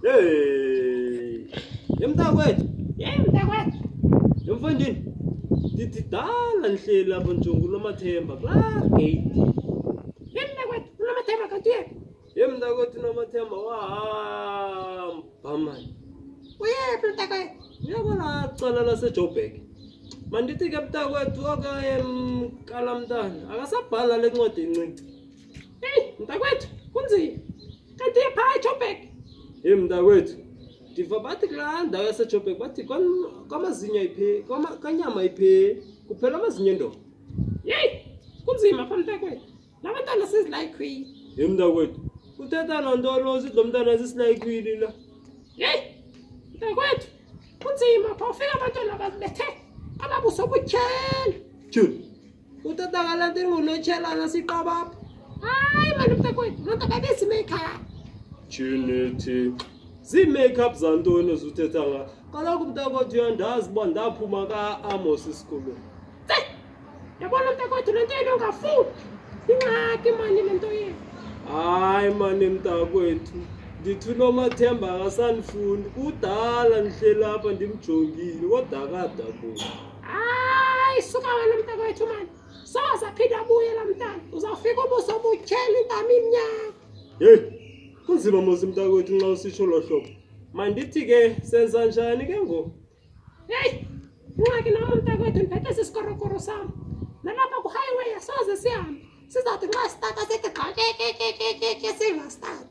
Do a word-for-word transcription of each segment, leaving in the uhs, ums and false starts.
Hey, yemntakwethu, Yey mntakwethu. yemfondini. Dithi dala nhle lapha Njongo noMathemba kula gate. Yey mntakwethu, uNomathemba kanti yephi? Yemntakwethu noMathemba wahamba man. Uyephi mntakwethu? Uyabona cala laseJoburg. Mandithi ke mntakwethu okaye mkalamntana akasabhala lencwadi encinci. Hey mntakwethu, kunzima. Kanti yephi eJoburg? Hey mntakwethu, ndiva bathi kulaa ndawo yaseJoburg bathi kwamazinyo ayiphe kanyama ayiphe kuphela amazinyo endoda. Yey, kunzima pha mntakwethu. Labantwana sizilayikhwini. Hey mntakwethu, uthetha nontolo sithi lo mntana sisilayikhwini la. Yey, mntakwethu, kunzima pha ufika abantwana bazibethe ababuso butyhela. Tyhini, uthetha ngala nto ingunotshelana siqabapha. Hayi mani mntakwethu, loo nto kabezi make-up. Tyhini thi, zii-make-up zantoni ezuthetha nga. Kaloku mntakwethu uyandazi uba ndaphuma ka-Amos esikolweni. Tse, yabona mntakwethu le nto yena ungafundi. Ingxaki mani le nto yena. Hayi mani mntakwethu, ndithi uNomathemba akasandifundi kudala ndihle lapha ndimjongile kodwa akadabuka. Hayi, suka wena mntakwethu mani. Soze aphinde abuye la mntana. Uzawufika ubuso butyhela intamo imnyama. Hey, kunzima mos mntakwethu nxa usitsho lo hlobo. Mandithi ke senza njani ke ngoku? Hey, ingxaki nami mntakwethu ndiphethe sisikorokoro sam. Nalapha ku-highway soze sihambe. Sizawuthi nxa sitata sithi gxakekekekeke singastati.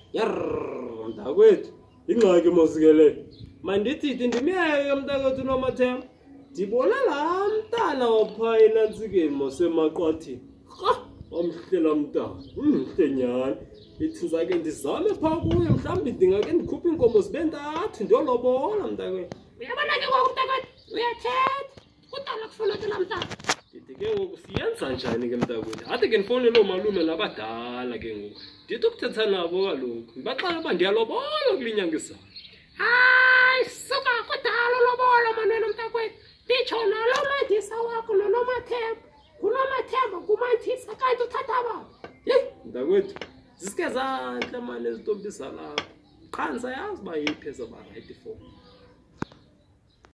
Yarr, mntakwethu, ingxaki mos ke leyo. Mandithi ndimyeke mntakwethu uNomathemba. Ndibona laa mntana waphaa enantsikeni mosemaqwathini. Ha, wamhlela mntana, umhle nyhani. Ithi ndizake ndizame phaa kuye mhlawumbi ndingake ndikhuphe iinkomo zibe ntathu ndiyolobola mntakwethu. Uyabona ke ngoku mntakwethu, uyathetha. Kudala kufuna ke la mntana. Ndithi ke ngoku siyenza njani ke mntakwethu? Hathi ke ndifowunele oomalume nabadala ke ngoku. Ndithi ukuthetha nabo kaloku. Ndibaxela uba ndiyalobola kule nyanga izayo. Hayi, suka kudala ulobolo mani wena mntakwethu. Nditsho nalo mandisa wakho noNomathemba. nguNomathemba nguManthisa kanti uthatha baba. Yeyi, Mntakwethu, zisike zantle mani ezintombi zalapha. Qha ndisayazi uba yiphi ezaba rayithi for.